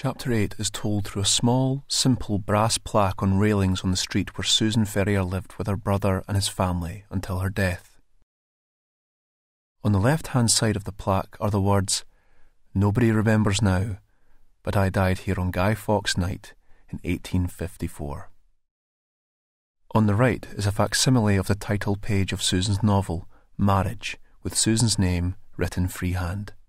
Chapter 8 is told through a small, simple brass plaque on railings on the street where Susan Ferrier lived with her brother and his family until her death. On the left-hand side of the plaque are the words, "Nobody remembers now, but I died here on Guy Fawkes night in 1854. On the right is a facsimile of the title page of Susan's novel, Marriage, with Susan's name written freehand.